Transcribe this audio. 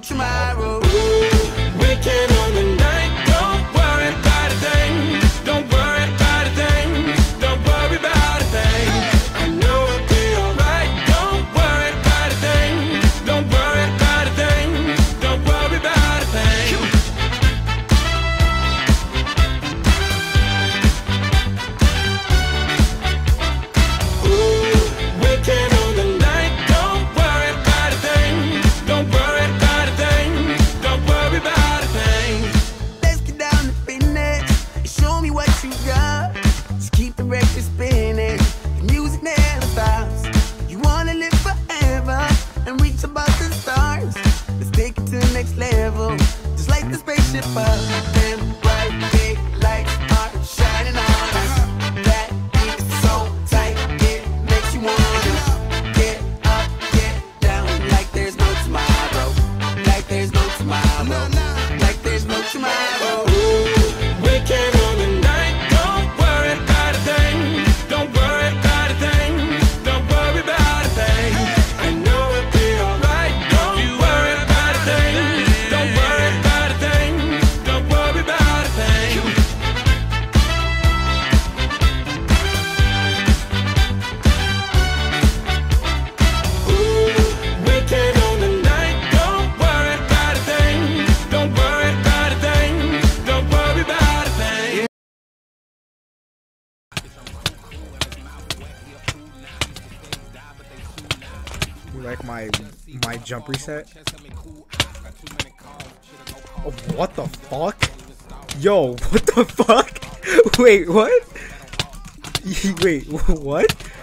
tomorrow. Weekend on the night, don't worry about a thing. Don't worry about a thing. Don't worry about a thing. I know it'll be alright. Don't worry about a thing. Don't worry about a thing. Don't worry about a thing. Weekend on the night, don't worry about a thing. Don't worry about a thing. Don't worry about a thing. Let's get down to business and show me what you got. Just keep the record spinning. The music never stops. You wanna live forever and reach above the stars. Let's take it to the next level. Just like the spaceship up. Them bright big lights are shining on us. That beat is so tight, it makes you wanna get up, get down, like there's no tomorrow. Like there's no tomorrow. Like there's no tomorrow. Weekend on the night, don't worry about a thing. Don't worry about a thing. Don't worry about a thing. I know it'll be alright. Don't you worry about a thing. Don't worry about a thing. Don't worry about a thing. Weekend on the night, don't worry about a thing. Don't worry about a thing. Don't worry about a thing. You like my jump reset? Oh, what the fuck? Yo, what the fuck? Wait, what? Wait, what?